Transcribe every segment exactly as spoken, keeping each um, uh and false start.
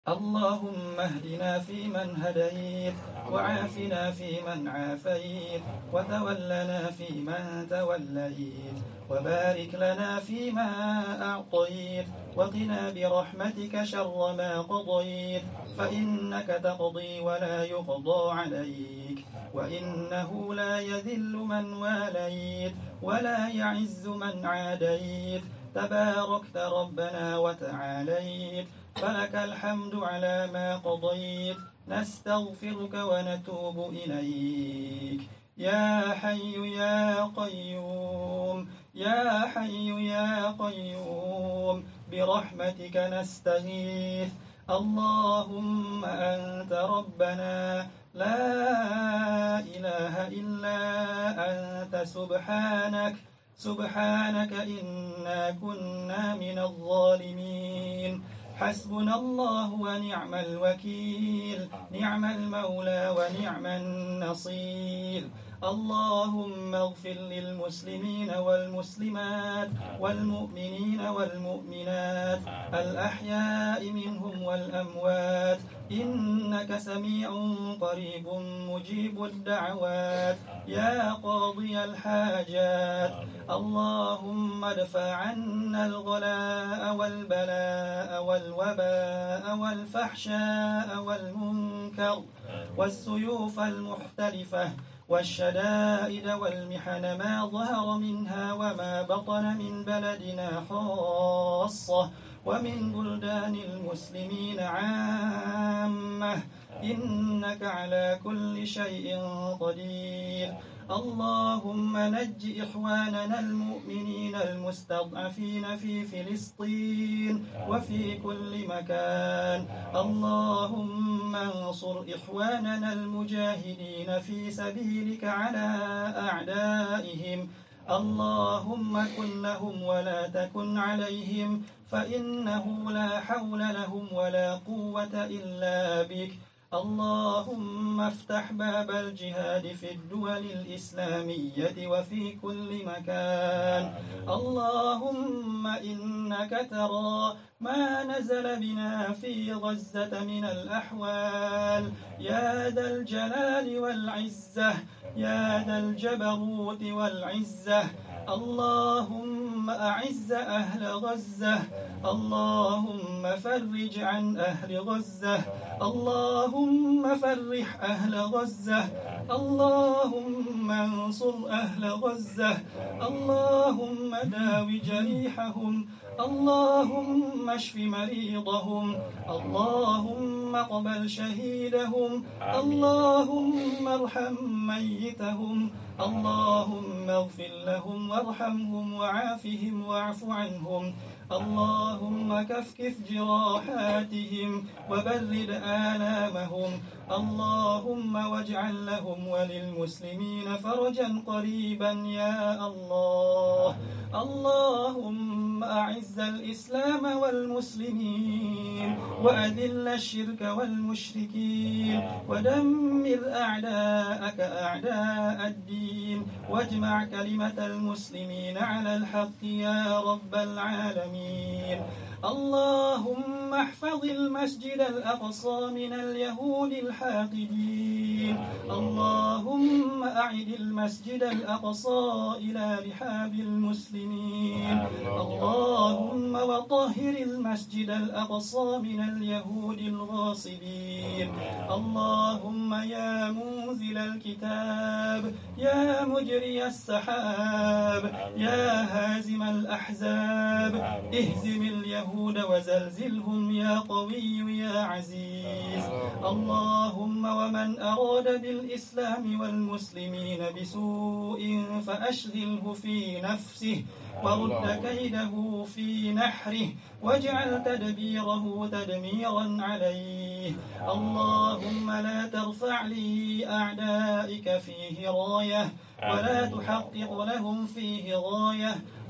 اللهم اهدنا فيمن هديت، وعافنا فيمن عافيت، وتولنا فيمن توليت، وبارك لنا فيما أعطيت، وقنا برحمتك شر ما قضيت، فإنك تقضي ولا يقضى عليك، وإنه لا يذل من واليت ولا يعز من عاديت، تباركت ربنا وتعاليت، فلك الحمد على ما قضيت، نستغفرك ونتوب إليك. يا حي يا قيوم، يا حي يا قيوم، برحمتك نستغيث. اللهم أنت ربنا لا إله إلا أنت، سبحانك سبحانك إنا كنا من الظالمين. حسبنا الله ونعم الوكيل، نعم المولى ونعم النصير. اللهم اغفر للمسلمين والمسلمات والمؤمنين والمؤمنات الأحياء منهم والأموات، إنك سميع قريب مجيب الدعوات يا قاضي الحاجات. اللهم ادفع عنا الغلاء والبلاء والوباء والفحشاء والمنكر والسيوف المختلفة والشدائد والمحن ما ظهر منها وما بطن من بلدنا خاصة ومن بلدان المسلمين عامة، إنك على كل شيء قدير. اللهم نج إخواننا المؤمنين المستضعفين في فلسطين وفي كل مكان. اللهم انصر إخواننا المجاهدين في سبيلك على أعدائهم. اللهم كن لهم ولا تكن عليهم، فإنه لا حول لهم ولا قوة إلا بك. اللهم افتح باب الجهاد في الدول الإسلامية وفي كل مكان. اللهم إنك ترى ما نزل بنا في غزة من الأحوال، يا ذا الجلال والعزة، يا ذا الجبروت والعزة. اللهم أعز أهل غزة، اللهم فرج عن أهل غزة، اللهم فرح أهل غزة، اللهم انصر أهل غزة، اللهم داو جريحهم، اللهم اشف مريضهم، اللهم اقبل شهيدهم، اللهم ارحم ميتهم، اللهم اغفر لهم وارحمهم وعافهم واعف عنهم، اللهم كفكف جراحاتهم وبرد آلامهم، اللهم واجعل لهم وللمسلمين فرجا قريبا يا الله. اللهم أعز الإسلام والمسلمين وأذل الشرك والمشركين ودمر أعداءك أعداء الدين، واجمع كلمة المسلمين على الحق يا رب العالمين. اللهم احفظ المسجد الأقصى من اليهود الحاقدين، اللهم أعد المسجد الأقصى إلى رحاب المسلمين، اللهم وطهر المسجد الأقصى من اليهود الغاصبين. اللهم يا منزل الكتاب، يا مجري السحاب، يا هازم الأحزاب، اهزم اليهود وزلزلهم يا قوي يا عزيز. اللهم ومن أراد بالإسلام والمسلمين بسوء فأشغله في نفسه ورد كيده في نحره، واجعل تدبيره تدميرا عليه. اللهم لا ترفع لي أعدائك فيه راية ولا تحقق لهم فيه غاية.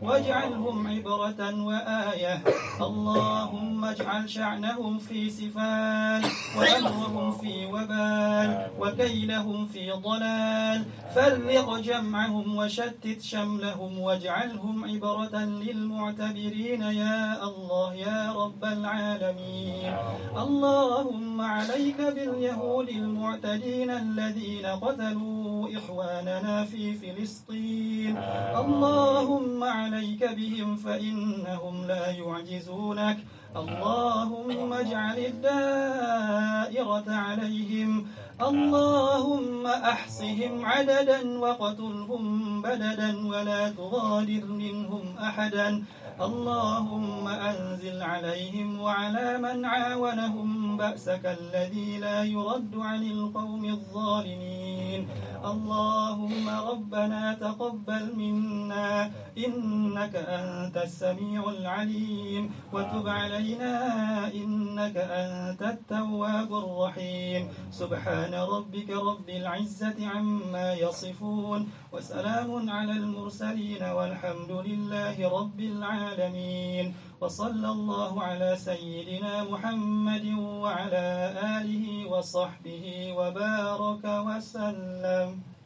واجعلهم عبرة وآية. اللهم اجعل شعنهم في سفال، وأمرهم في وبال، وكيلهم في ضلال. فرق جمعهم وشتت شملهم، واجعلهم عبرة للمعتبرين يا الله يا رب العالمين. اللهم عليك باليهود المعتدين الذين قتلوا إخواننا في فلسطين. اللهم عليك بهم فإنهم لا يعجزونك. اللهم اجعل الدائرة عليهم. اللهم أحصهم عددا وقتلهم بددا ولا تغادر منهم أحدا. اللهم أنزل عليهم وعلى من عاونهم بأسك الذي لا يرد عن القوم الظالمين. اللهم ربنا تقبل منا إنك أنت السميع العليم، وتب علينا إنك أنت التواب الرحيم. سبحان ربك رب العزة عما يصفون، وسلام على المرسلين، والحمد لله رب العالمين. وصلى الله على سيدنا محمد وعلى آله وصحبه وبارك وسلم.